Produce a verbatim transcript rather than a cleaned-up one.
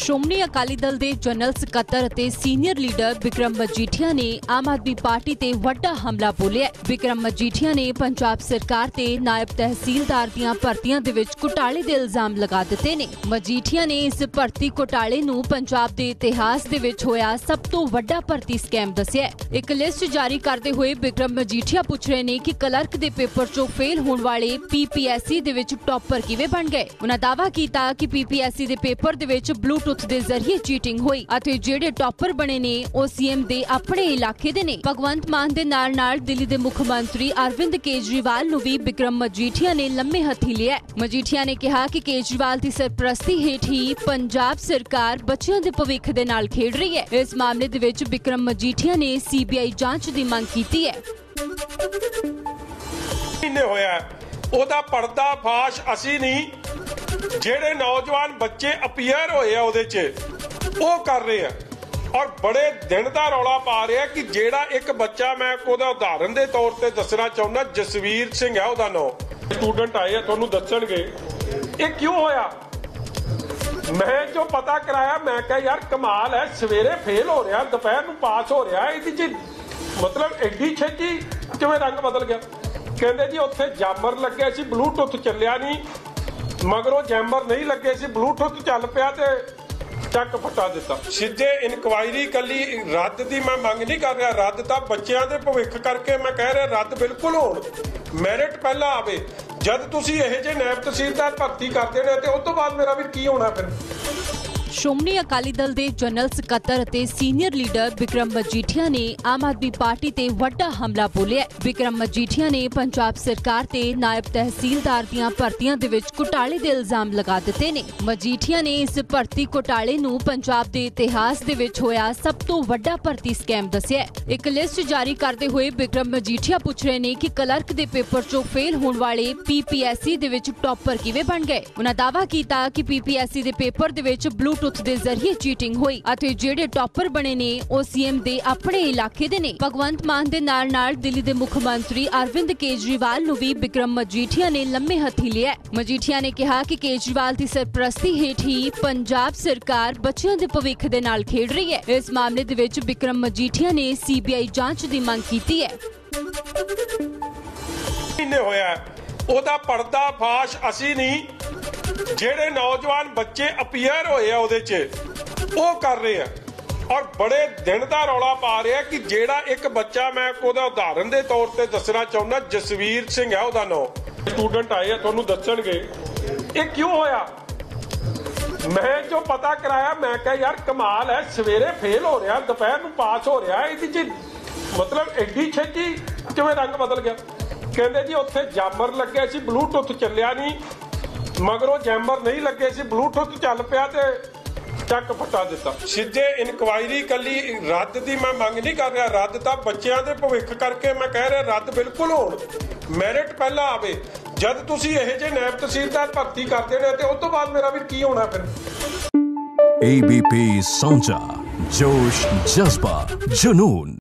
ਸ਼੍ਰੋਮਣੀ ਅਕਾਲੀ ਦਲ ਦੇ ਜਨਰਲ ਸਕੱਤਰ ਅਤੇ ਸੀਨੀਅਰ ਲੀਡਰ ਬਿਕਰਮ ਮਜੀਠੀਆ ਨੇ ਆਮ ਆਦਮੀ ਪਾਰਟੀ ਤੇ ਵੱਡਾ ਹਮਲਾ ਬੋਲਿਆ। ਬਿਕਰਮ ਮਜੀਠੀਆ ਨੇ ਪੰਜਾਬ ਸਰਕਾਰ ਤੇ ਨਾਇਬ ਤਹਿਸੀਲਦਾਰ ਦੀਆਂ ਭਰਤੀਆਂ ਦੇ ਵਿੱਚ ਘੁਟਾਲੇ ਦੇ ਇਲਜ਼ਾਮ ਲਗਾ ਦਿੱਤੇ ਨੇ। ਮਜੀਠੀਆ ਨੇ ਇਸ ਭਰਤੀ ਘੁਟਾਲੇ ਨੂੰ ਪੰਜਾਬ ਦੇ ਇਤਿਹਾਸ ਦੇ ਵਿੱਚ ਹੋਇਆ ਸਭ ਤੋਂ ਵੱਡਾ ਭਰਤੀ ਸਕੈਮ ਦੱਸਿਆ। ਇੱਕ ਲਿਸਟ ਜਾਰੀ ਕਰਦੇ ਹੋਏ ਬਿਕਰਮ ਮਜੀਠੀਆ ਪੁੱਛ ਰਹੇ ਨੇ ਕਿ ਕਲਰਕ ਦੇ ਪੇਪਰ ਚੋਂ ਫੇਲ ਹੋਣ ਵਾਲੇ ਪੀਪੀਐਸਸੀ ਦੇ ਵਿੱਚ ਟੌਪਰ ਕਿਵੇਂ ਬਣ ਗਏ। ਉਹਨਾਂ ਦਾਅਵਾ ਕੀਤਾ ਕਿ ਪੀਪੀਐਸਸੀ ਦੇ ਪੇਪਰ ਦੇ ਵਿੱਚ ਬਲੂਟੁੱਥ ਦੇ ਜ਼ਰੀਏ ਚੀਟਿੰਗ ਹੋਈ ਅਤੇ ਜਿਹੜੇ ਟੌਪਰ ਬਣੇ ਨੇ ਉਹ ਸੀਐਮ ਦੇ ਆਪਣੇ ਇਲਾਕੇ ਦੇ ਨੇ। ਭਗਵੰਤ ਮਾਨ ਦੇ ਨਾਲ ਨਾਲ ਦਿੱਲੀ ਦੇ ਮੁੱਖ ਮੰਤਰੀ ਅਰਵਿੰਦ ਕੇਜਰੀਵਾਲ ਨੂੰ ਵੀ ਬਿਕਰਮ ਮਜੀਠੀਆ ਨੇ ਲੰਮੇ ਹੱਥੀ ਲਿਆ। ਮਜੀਠੀਆ ਨੇ ਕਿਹਾ ਕਿ ਕੇਜਰੀਵਾਲ ਦੀ ਸਰਪ੍ਰਸਤੀ ਹੇਠ ਹੀ ਪੰਜਾਬ ਸਰਕਾਰ ਬੱਚਿਆਂ ਦੇ ਭਵਿੱਖ ਦੇ ਨਾਲ ਖੇਡ ਰਹੀ ਹੈ। ਇਸ ਮਾਮਲੇ ਦੇ ਵਿੱਚ ਬਿਕਰਮ ਮਜੀਠੀਆ ਨੇ ਸੀਬੀਆਈ ਜਾਂਚ ਦੀ ਮੰਗ ਕੀਤੀ ਹੈ। ਮਹੀਨੇ ਹੋਇਆ ਉਹਦਾ ਪਰਦਾ ਫਾਸ਼ ਅਸੀਂ ਨਹੀਂ, ਜਿਹੜੇ ਨੌਜਵਾਨ ਬੱਚੇ ਅਪੀਅਰ ਹੋਏ ਆ ਉਹਦੇ 'ਚ ਉਹ ਕਰ ਰਹੇ ਆ ਔਰ ਬੜੇ ਦਿਨ ਦਾ ਰੌਲਾ ਪਾ ਰਿਹਾ ਕਿ ਜਿਹੜਾ ਇੱਕ ਬੱਚਾ, ਮੈਂ ਉਹਦਾ ਉਦਾਹਰਨ ਦੇ ਤੌਰ ਤੇ ਦੱਸਣਾ ਚਾਹੁੰਦਾ, ਜਸਵੀਰ ਸਿੰਘ ਹੈ ਉਹਦਾ ਨਾਮ, ਸਟੂਡੈਂਟ ਆਏ ਆ ਤੁਹਾਨੂੰ ਦੱਸਣਗੇ ਇਹ ਕਿਉਂ ਹੋਇਆ। ਮੈਂ ਜੋ ਪਤਾ ਕਰਾਇਆ ਮੈਂ ਕਿਹਾ ਯਾਰ ਕਮਾਲ ਹੈ, ਸਵੇਰੇ ਫੇਲ ਹੋ ਰਿਹਾ ਦੁਪਹਿਰ ਨੂੰ ਪਾਸ ਹੋ ਰਿਹਾ, ਇਹਦੀ ਚ ਮਤਲਬ ਐਡੀ ਛੇਤੀ ਕਿਵੇਂ ਰੰਗ ਬਦਲ ਗਿਆ। ਕਹਿੰਦੇ ਜੀ ਉੱਥੇ ਜਾਮਰ ਲੱਗਿਆ ਸੀ, ਬਲੂਟੁੱਥ ਚੱਲਿਆ ਨਹੀਂ, ਮਗਰੋਂ ਜੈਮਰ ਨਹੀਂ ਲੱਗੇ ਸੀ, ਬਲੂਟੁੱਥ ਚੱਲ ਪਿਆ ਤੇ ਚੱਕ ਫਟਾ ਦਿੱਤਾ। ਸਿੱਧੇ ਇਨਕੁਆਇਰੀ ਕੱਲੀ ਰੱਦ ਦੀ ਮੈਂ ਮੰਗ ਨਹੀਂ ਕਰ ਰਿਹਾ, ਰੱਦ ਤਾਂ ਬੱਚਿਆਂ ਦੇ ਭਵਿੱਖ ਕਰਕੇ ਮੈਂ ਕਹਿ ਰਿਹਾ ਰੱਦ ਬਿਲਕੁਲ ਹੋਣ, ਮੈਰਿਟ ਪਹਿਲਾਂ ਆਵੇ। ਜਦ ਤੁਸੀਂ ਇਹ ਜਿਹੇ ਨਾਇਬ ਤਹਿਸੀਲਦਾਰ ਭਰਤੀ ਕਰਦੇ ਨੇ ਤੇ ਉਸ ਤੋਂ ਬਾਅਦ ਮੇਰਾ ਵੀ ਕੀ ਹੋਣਾ ਫਿਰ। ਸ਼੍ਰੋਮਣੀ ਅਕਾਲੀ ਦਲ ਦੇ ਜਨਰਲ ਸਕੱਤਰ ਅਤੇ ਸੀਨੀਅਰ ਲੀਡਰ ਬਿਕਰਮ ਮਜੀਠੀਆ ਨੇ ਆਮ ਆਦਮੀ ਪਾਰਟੀ ਤੇ ਵੱਡਾ ਹਮਲਾ ਬੋਲਿਆ। ਬਿਕਰਮ ਮਜੀਠੀਆ ਨੇ ਪੰਜਾਬ ਸਰਕਾਰ ਤੇ ਨਾਇਬ ਤਹਿਸੀਲਦਾਰ ਦੀਆਂ ਭਰਤੀਆਂ ਦੇ ਵਿੱਚ ਘੁਟਾਲੇ ਦੇ ਇਲਜ਼ਾਮ ਲਗਾ ਦਿੱਤੇ ਨੇ। ਮਜੀਠੀਆ ਨੇ ਇਸ ਭਰਤੀ ਘੁਟਾਲੇ ਨੂੰ ਪੰਜਾਬ ਦੇ ਇਤਿਹਾਸ ਦੇ ਵਿੱਚ ਹੋਇਆ ਸਭ ਤੋਂ ਵੱਡਾ ਭਰਤੀ ਸਕੈਮ ਦੱਸਿਆ। ਇੱਕ ਲਿਸਟ ਜਾਰੀ ਕਰਦੇ ਹੋਏ ਬਿਕਰਮ ਮਜੀਠੀਆ ਪੁੱਛ ਰਹੇ ਨੇ ਕਿ ਕਲਰਕ ਦੇ ਪੇਪਰ ਚੋਂ ਫੇਲ ਹੋਣ ਵਾਲੇ ਪੀਪੀਐਸਸੀ ਦੇ ਵਿੱਚ ਟੌਪਰ ਕਿਵੇਂ ਬਣ ਗਏ। ਉਹਨਾਂ ਦਾਅਵਾ ਕੀਤਾ ਕਿ ਪੀਪੀਐਸਸੀ ਦੇ ਪੇਪਰ ਦੇ ਵਿੱਚ ਬਲੂ ਬਲੂਟੁੱਥ ਦੇ ਜ਼ਰੀਏ ਚੀਟਿੰਗ ਹੋਈ ਅਤੇ ਜਿਹੜੇ ਟੌਪਰ ਬਣੇ ਨੇ ਉਹ ਸੀਐਮ ਦੇ ਆਪਣੇ ਇਲਾਕੇ ਦੇ ਨੇ। ਭਗਵੰਤ ਮਾਨ ਦੇ ਨਾਲ ਨਾਲ ਦਿੱਲੀ ਦੇ ਮੁੱਖ ਮੰਤਰੀ ਅਰਵਿੰਦ ਕੇਜਰੀਵਾਲ ਨੂੰ ਵੀ ਬਿਕਰਮ ਮਜੀਠੀਆ ਨੇ ਲੰਮੇ ਹੱਥੀ ਲਿਆ। ਮਜੀਠੀਆ ਨੇ ਕਿਹਾ ਕਿ ਕੇਜਰੀਵਾਲ ਦੀ ਸਰਪ੍ਰਸਤੀ ਹੇਠ ਹੀ ਪੰਜਾਬ ਸਰਕਾਰ ਬੱਚਿਆਂ ਦੇ ਭਵਿੱਖ ਦੇ ਨਾਲ ਖੇਡ ਰਹੀ ਹੈ। ਇਸ ਮਾਮਲੇ ਦੇ ਵਿੱਚ ਬਿਕਰਮ ਮਜੀਠੀਆ ਨੇ ਸੀਬੀਆਈ ਜਾਂਚ ਦੀ ਮੰਗ ਕੀਤੀ ਹੈ। ਮਹੀਨੇ ਹੋਇਆ ਉਹਦਾ ਪਰਦਾ ਫਾਸ਼ ਅਸੀਂ ਨਹੀਂ, ਜਿਹੜੇ ਨੌਜਵਾਨ ਬੱਚੇ ਅਪੀਅਰ ਹੋਏ ਆ ਉਹਦੇ 'ਚ ਉਹ ਕਰ ਰਹੇ ਆ ਔਰ ਬੜੇ ਦਿਨ ਦਾ ਰੌਲਾ ਪਾ ਰਿਹਾ ਕਿ ਜਿਹੜਾ ਇੱਕ ਬੱਚਾ, ਮੈਂ ਉਹਦਾ ਉਦਾਹਰਨ ਦੇ ਤੌਰ ਤੇ ਦੱਸਣਾ ਚਾਹੁੰਦਾ, ਜਸਵੀਰ ਸਿੰਘ ਹੈ ਉਹਦਾ ਨਾਮ, ਸਟੂਡੈਂਟ ਆਏ ਆ ਤੁਹਾਨੂੰ ਦੱਸਣਗੇ ਇਹ ਕਿਉਂ ਹੋਇਆ। ਮੈਂ ਜੋ ਪਤਾ ਕਰਾਇਆ ਮੈਂ ਕਿਹਾ ਯਾਰ ਕਮਾਲ ਹੈ, ਸਵੇਰੇ ਫੇਲ ਹੋ ਰਿਹਾ ਦੁਪਹਿਰ ਨੂੰ ਪਾਸ ਹੋ ਰਿਹਾ, ਇਹਦੀ ਚ ਮਤਲਬ ਐਡੀ ਛੇਤੀ ਕਿਵੇਂ ਰੰਗ ਬਦਲ ਗਿਆ। ਕਹਿੰਦੇ ਜੀ ਉੱਥੇ ਜਾਮਰ ਲੱਗਿਆ ਸੀ, ਬਲੂਟੁੱਥ ਚੱਲਿਆ ਨਹੀਂ, ਮਗਰੋਂ ਜੈਮਰ ਨਹੀਂ ਲੱਗੇ ਸੀ, ਬਲੂਟੁੱਥ ਚੱਲ ਪਿਆ ਤੇ ਚੱਕ ਫਟਾ ਦਿੱਤਾ। ਸਿੱਧੇ ਇਨਕੁਆਇਰੀ ਕੱਲੀ ਰੱਦ ਦੀ ਮੈਂ ਮੰਗ ਨਹੀਂ ਕਰ ਰਿਹਾ, ਰੱਦ ਤਾਂ ਬੱਚਿਆਂ ਦੇ ਭਵਿੱਖ ਕਰਕੇ ਮੈਂ ਕਹਿ ਰਿਹਾ ਰੱਦ ਬਿਲਕੁਲ ਹੋਣ, ਮੈਰਿਟ ਪਹਿਲਾਂ ਆਵੇ। ਜਦ ਤੁਸੀਂ ਇਹ ਜਿਹੇ ਨਾਇਬ ਤਹਿਸੀਲਦਾਰ ਭਰਤੀ ਕਰਦੇ ਨੇ ਤੇ ਉਸ ਤੋਂ ਬਾਅਦ ਮੇਰਾ ਵੀ ਕੀ ਹੋਣਾ ਫਿਰ। एबीपी साँचा, जोश, जज्बा, जुनून।